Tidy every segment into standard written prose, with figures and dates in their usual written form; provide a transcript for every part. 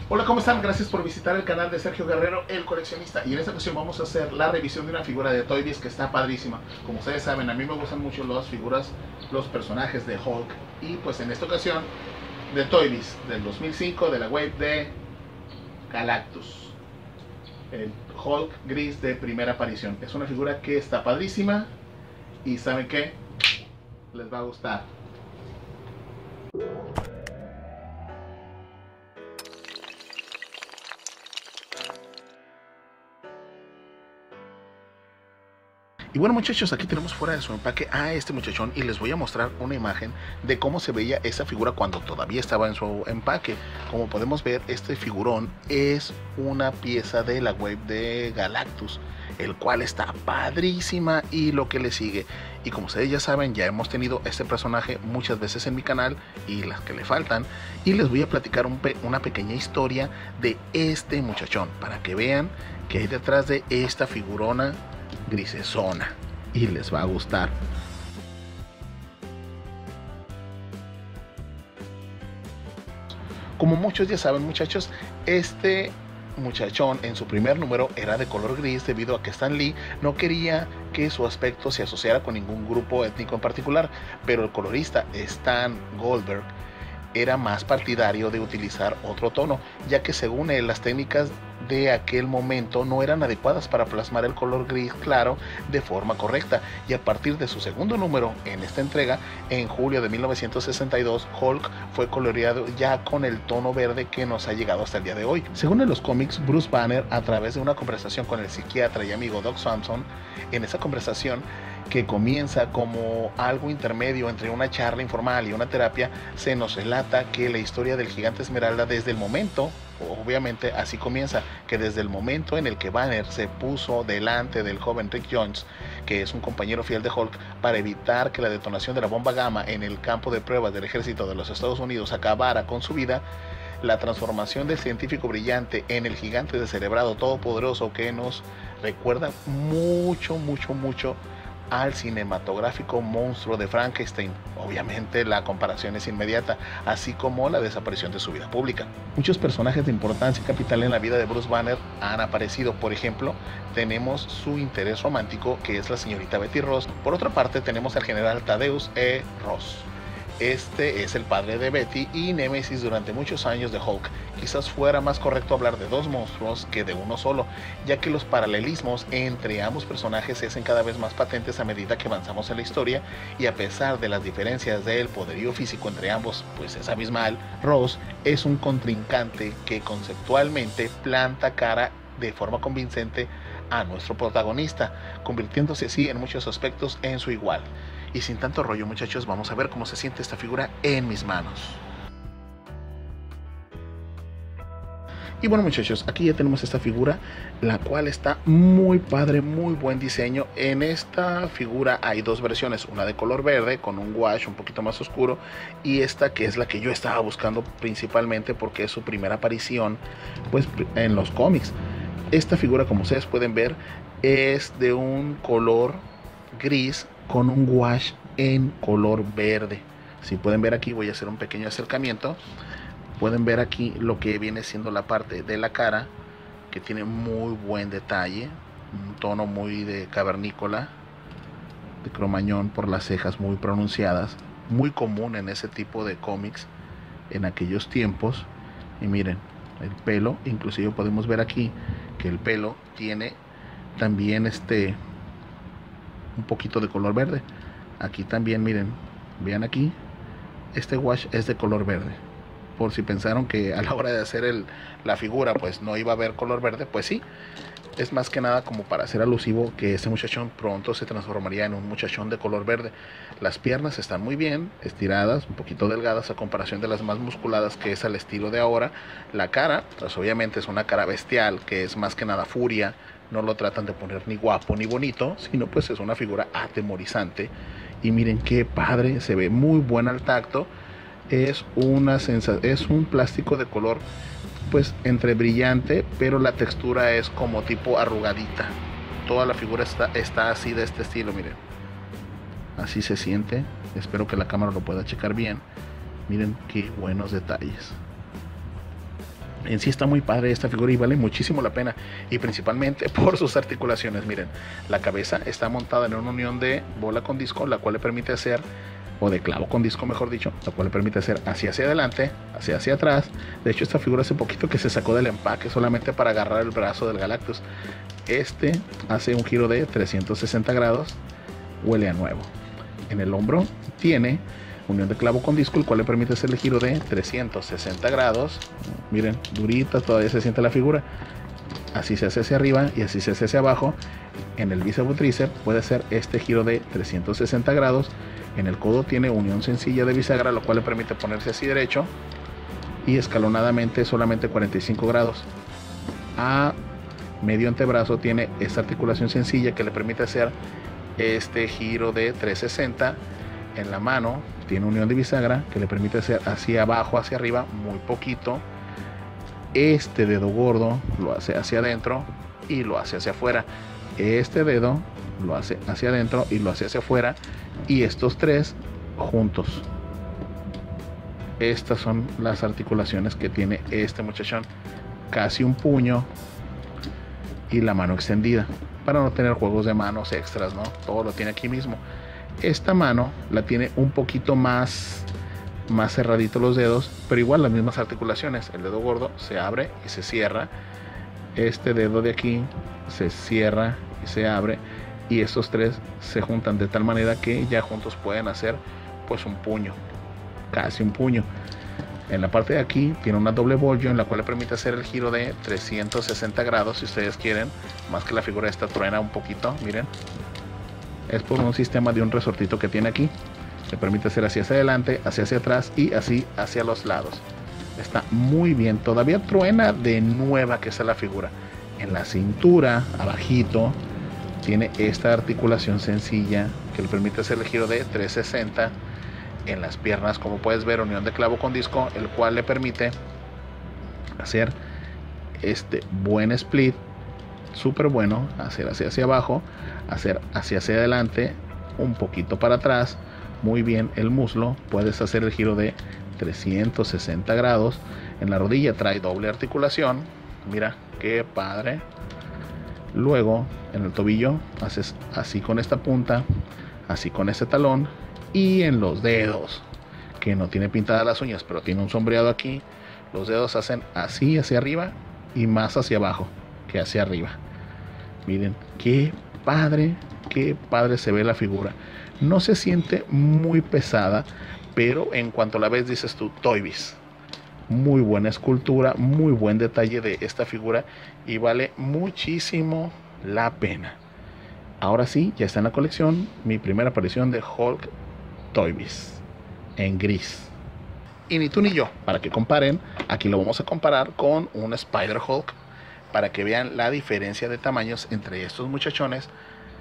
Hola, ¿cómo están? Gracias por visitar el canal de Sergio Guerrero, el coleccionista. Y en esta ocasión vamos a hacer la revisión de una figura de Toy Biz que está padrísima. Como ustedes saben, a mí me gustan mucho las figuras, los personajes de Hulk. Y pues en esta ocasión de Toy Biz del 2005, de la wave de Galactus. El Hulk gris de primera aparición. Es una figura que está padrísima y ¿saben qué? Les va a gustar. Y bueno, muchachos, aquí tenemos fuera de su empaque a este muchachón y les voy a mostrar una imagen de cómo se veía esa figura cuando todavía estaba en su empaque. Como podemos ver, este figurón es una pieza de la wave de Galactus, el cual está padrísima y lo que le sigue. Y como ustedes ya saben, ya hemos tenido este personaje muchas veces en mi canal y las que le faltan. Y les voy a platicar una pequeña historia de este muchachón para que vean qué hay detrás de esta figurona grisesona y les va a gustar. Como muchos ya saben, muchachos, este muchachón en su primer número era de color gris debido a que Stan Lee no quería que su aspecto se asociara con ningún grupo étnico en particular, pero el colorista Stan Goldberg era más partidario de utilizar otro tono, ya que según él las técnicas de aquel momento no eran adecuadas para plasmar el color gris claro de forma correcta, y a partir de su segundo número en esta entrega, en julio de 1962, Hulk fue coloreado ya con el tono verde que nos ha llegado hasta el día de hoy. Según en los cómics, Bruce Banner, a través de una conversación con el psiquiatra y amigo Doc Samson, en esa conversación que comienza como algo intermedio entre una charla informal y una terapia, se nos relata que la historia del gigante Esmeralda desde el momento, obviamente así comienza, que desde el momento en el que Banner se puso delante del joven Rick Jones, que es un compañero fiel de Hulk, para evitar que la detonación de la bomba gamma en el campo de pruebas del ejército de los Estados Unidos acabara con su vida, la transformación del científico brillante en el gigante descerebrado todopoderoso que nos recuerda mucho al cinematográfico monstruo de Frankenstein. Obviamente la comparación es inmediata, así como la desaparición de su vida pública. Muchos personajes de importancia capital en la vida de Bruce Banner han aparecido. Por ejemplo, tenemos su interés romántico, que es la señorita Betty Ross. Por otra parte, tenemos al general Thaddeus E. Ross. Este es el padre de Betty y némesis durante muchos años de Hulk. Quizás fuera más correcto hablar de dos monstruos que de uno solo, ya que los paralelismos entre ambos personajes se hacen cada vez más patentes a medida que avanzamos en la historia, y a pesar de las diferencias del poderío físico entre ambos, pues es abismal, Ross es un contrincante que conceptualmente planta cara de forma convincente a nuestro protagonista, convirtiéndose así en muchos aspectos en su igual. Y sin tanto rollo, muchachos, vamos a ver cómo se siente esta figura en mis manos. Y bueno, muchachos, aquí ya tenemos esta figura, la cual está muy padre, muy buen diseño. En esta figura hay dos versiones, una de color verde con un wash un poquito más oscuro, y esta que es la que yo estaba buscando principalmente porque es su primera aparición pues en los cómics. Esta figura, como ustedes pueden ver, es de un color gris con un wash en color verde. Si pueden ver aquí, voy a hacer un pequeño acercamiento. Pueden ver aquí lo que viene siendo la parte de la cara, que tiene muy buen detalle, un tono muy de cavernícola, de cromañón por las cejas muy pronunciadas, muy común en ese tipo de cómics en aquellos tiempos. Y miren, el pelo, inclusive podemos ver aquí que el pelo tiene también un poquito de color verde. Aquí también, miren, vean aquí, este wash es de color verde. Por si pensaron que a la hora de hacer la figura pues no iba a haber color verde, pues sí, es más que nada como para hacer alusivo que este muchachón pronto se transformaría en un muchachón de color verde. Las piernas están muy bien estiradas, un poquito delgadas a comparación de las más musculadas, que es al estilo de ahora. La cara, pues obviamente es una cara bestial, que es más que nada furia. No lo tratan de poner ni guapo ni bonito, sino pues es una figura atemorizante. Y miren qué padre, se ve muy buena al tacto. Es un plástico de color pues entre brillante, pero la textura es como tipo arrugadita. Toda la figura está así, de este estilo, miren. Así se siente. Espero que la cámara lo pueda checar bien. Miren qué buenos detalles. En sí está muy padre esta figura y vale muchísimo la pena, y principalmente por sus articulaciones. Miren, la cabeza está montada en una unión de bola con disco, la cual le permite hacer, o de clavo con disco mejor dicho, la cual le permite hacer hacia adelante, hacia atrás. De hecho, esta figura hace poquito que se sacó del empaque solamente para agarrar el brazo del Galactus. Este hace un giro de 360 grados, huele a nuevo. En el hombro tiene unión de clavo con disco, el cual le permite hacer el giro de 360 grados. Miren, durita, todavía se siente la figura. Así se hace hacia arriba y así se hace hacia abajo. En el bíceps tríceps puede hacer este giro de 360 grados. En el codo tiene unión sencilla de bisagra, lo cual le permite ponerse así derecho y escalonadamente solamente 45 grados. A medio antebrazo tiene esta articulación sencilla que le permite hacer este giro de 360. En la mano tiene unión de bisagra que le permite hacer hacia abajo, hacia arriba, muy poquito. Este dedo gordo lo hace hacia adentro y lo hace hacia afuera. Este dedo lo hace hacia adentro y lo hace hacia afuera. Y estos tres juntos. Estas son las articulaciones que tiene este muchachón. Casi un puño y la mano extendida, para no tener juegos de manos extras, ¿no? Todo lo tiene aquí mismo. Esta mano la tiene un poquito más cerradito los dedos, pero igual las mismas articulaciones. El dedo gordo se abre y se cierra. Este dedo de aquí se cierra y se abre. Y estos tres se juntan de tal manera que ya juntos pueden hacer pues un puño, casi un puño. En la parte de aquí tiene una doble bollo en la cual le permite hacer el giro de 360 grados si ustedes quieren, más que la figura esta truena un poquito, miren. Es por un sistema de un resortito que tiene aquí. Le permite hacer hacia adelante, hacia atrás y así hacia los lados. Está muy bien, todavía truena de nueva que está la figura. En la cintura, abajito, tiene esta articulación sencilla que le permite hacer el giro de 360. En las piernas, como puedes ver, unión de clavo con disco, el cual le permite hacer este buen split, súper bueno, hacer hacia abajo, hacer hacia adelante, un poquito para atrás, muy bien. El muslo, puedes hacer el giro de 360 grados. En la rodilla trae doble articulación, mira qué padre. Luego en el tobillo haces así con esta punta, así con este talón, y en los dedos, que no tiene pintadas las uñas pero tiene un sombreado aquí, los dedos hacen así hacia arriba y más hacia abajo que hacia arriba. Miren qué padre se ve la figura. No se siente muy pesada, pero en cuanto la ves dices tú, Toy Biz. Muy buena escultura, muy buen detalle de esta figura y vale muchísimo la pena. Ahora sí, ya está en la colección mi primera aparición de Hulk Toy Biz en gris. Y ni tú ni yo, para que comparen, aquí lo vamos a comparar con un Spider-Hulk, para que vean la diferencia de tamaños entre estos muchachones.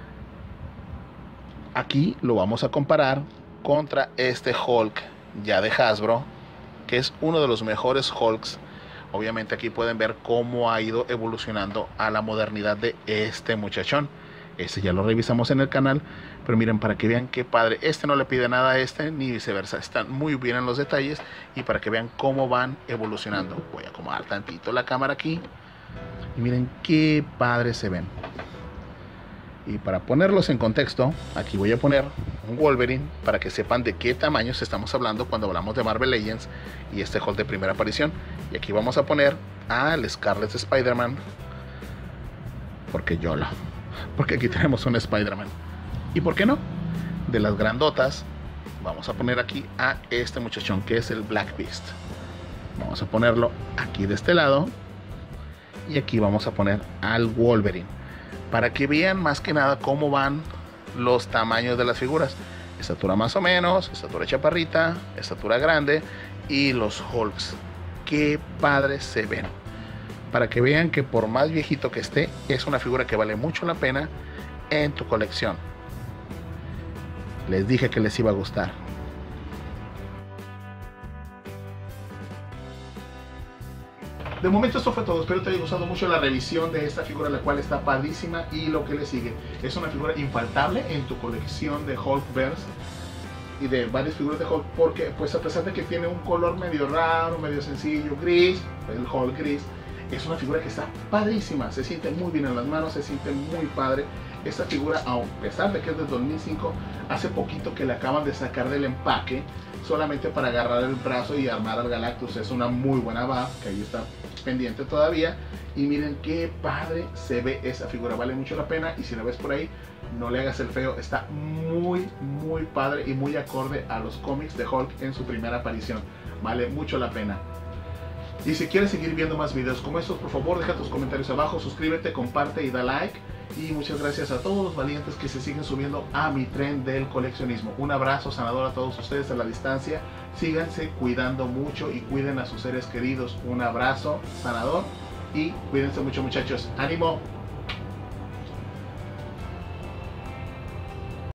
Aquí lo vamos a comparar contra este Hulk ya de Hasbro, que es uno de los mejores Hulks. Obviamente aquí pueden ver cómo ha ido evolucionando a la modernidad de este muchachón. Este ya lo revisamos en el canal, pero miren, para que vean qué padre. Este no le pide nada a este, ni viceversa. Están muy bien en los detalles y para que vean cómo van evolucionando. Voy a acomodar tantito la cámara aquí y miren qué padre se ven. Y para ponerlos en contexto, aquí voy a poner un Wolverine para que sepan de qué tamaños estamos hablando cuando hablamos de Marvel Legends y este Hulk de primera aparición. Y aquí vamos a poner al Scarlet Spider-Man, porque aquí tenemos un Spider-Man. ¿Y por qué no? De las grandotas, vamos a poner aquí a este muchachón que es el Black Beast. Vamos a ponerlo aquí de este lado y aquí vamos a poner al Wolverine, para que vean más que nada cómo van los tamaños de las figuras. Estatura más o menos, estatura chaparrita, estatura grande y los Hulks. Qué padres se ven. Para que vean que por más viejito que esté, es una figura que vale mucho la pena en tu colección. Les dije que les iba a gustar. De momento esto fue todo, espero te haya gustado mucho la revisión de esta figura, la cual está padrísima, y lo que le sigue. Es una figura infaltable en tu colección de Hulkverse y de varias figuras de Hulk, porque pues a pesar de que tiene un color medio raro, medio sencillo, gris, el Hulk gris, es una figura que está padrísima, se siente muy bien en las manos, se siente muy padre. Esta figura, a pesar de que es de 2005, hace poquito que la acaban de sacar del empaque, solamente para agarrar el brazo y armar al Galactus. Es una muy buena va, que ahí está pendiente todavía. Y miren qué padre se ve esa figura, vale mucho la pena. Y si la ves por ahí, no le hagas el feo, está muy padre y muy acorde a los cómics de Hulk en su primera aparición. Vale mucho la pena. Y si quieres seguir viendo más videos como estos, por favor deja tus comentarios abajo, suscríbete, comparte y da like. Y muchas gracias a todos los valientes que se siguen subiendo a mi tren del coleccionismo. Un abrazo sanador a todos ustedes a la distancia. Síganse cuidando mucho y cuiden a sus seres queridos. Un abrazo sanador y cuídense mucho, muchachos. ¡Ánimo!